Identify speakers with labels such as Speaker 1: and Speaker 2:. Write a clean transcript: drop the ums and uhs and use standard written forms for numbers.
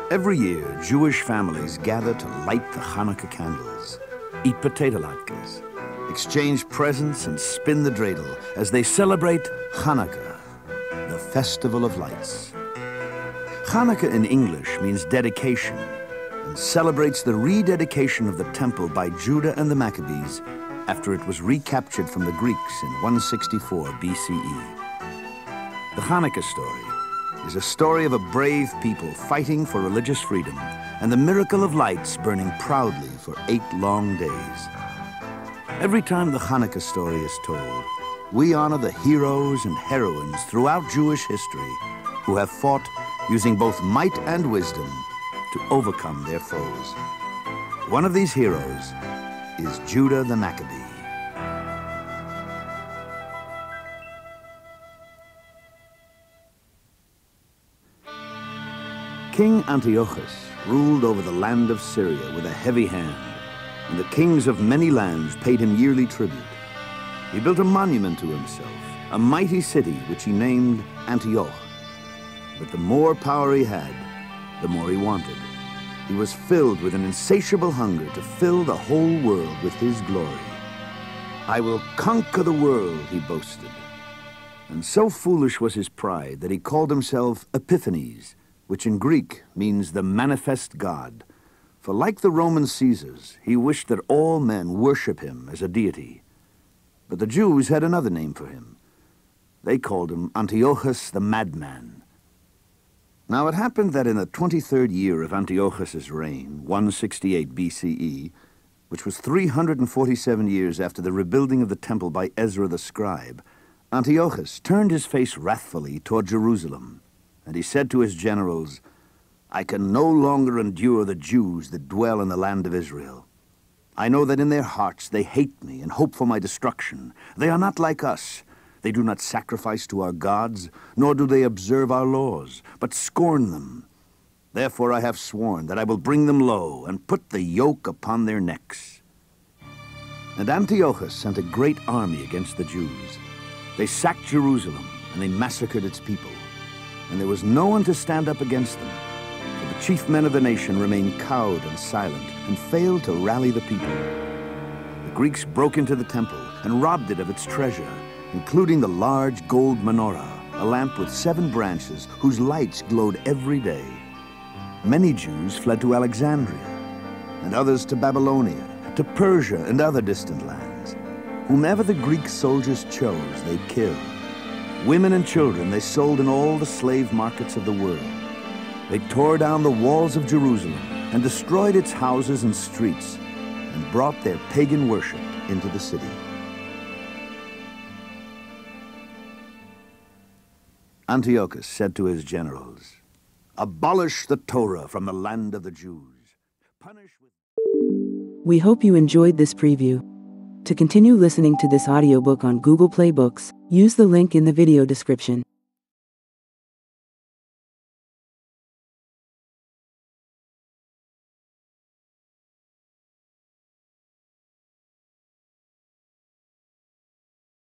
Speaker 1: Every year, Jewish families gather to light the Hanukkah candles, eat potato latkes, exchange presents, and spin the dreidel as they celebrate Hanukkah, the Festival of Lights. Hanukkah in English means dedication and celebrates the rededication of the temple by Judah and the Maccabees after it was recaptured from the Greeks in 164 BCE. The Hanukkah story is a story of a brave people fighting for religious freedom and the miracle of lights burning proudly for 8 long days. Every time the Hanukkah story is told, we honor the heroes and heroines throughout Jewish history who have fought using both might and wisdom to overcome their foes. One of these heroes is Judah the Maccabee. King Antiochus ruled over the land of Syria with a heavy hand, and the kings of many lands paid him yearly tribute. He built a monument to himself, a mighty city which he named Antioch. But the more power he had, the more he wanted. He was filled with an insatiable hunger to fill the whole world with his glory. "I will conquer the world," he boasted. And so foolish was his pride that he called himself Epiphanes, which in Greek means the manifest God. For like the Roman Caesars, he wished that all men worship him as a deity. But the Jews had another name for him. They called him Antiochus the Madman. Now it happened that in the 23rd year of Antiochus's reign, 168 BCE, which was 347 years after the rebuilding of the temple by Ezra the scribe, Antiochus turned his face wrathfully toward Jerusalem. And he said to his generals, "I can no longer endure the Jews that dwell in the land of Israel. I know that in their hearts they hate me and hope for my destruction. They are not like us. They do not sacrifice to our gods, nor do they observe our laws, but scorn them. Therefore I have sworn that I will bring them low and put the yoke upon their necks." And Antiochus sent a great army against the Jews. They sacked Jerusalem, and they massacred its people. And there was no one to stand up against them, for the chief men of the nation remained cowed and silent and failed to rally the people. The Greeks broke into the temple and robbed it of its treasure, including the large gold menorah, a lamp with 7 branches whose lights glowed every day. Many Jews fled to Alexandria, and others to Babylonia, to Persia and other distant lands. Whomever the Greek soldiers chose, they killed. Women and children they sold in all the slave markets of the world. They tore down the walls of Jerusalem and destroyed its houses and streets and brought their pagan worship into the city. Antiochus said to his generals, "Abolish the Torah from the land of the Jews. Punish with..."
Speaker 2: We hope you enjoyed this preview. To continue listening to this audiobook on Google Play Books, use the link in the video description.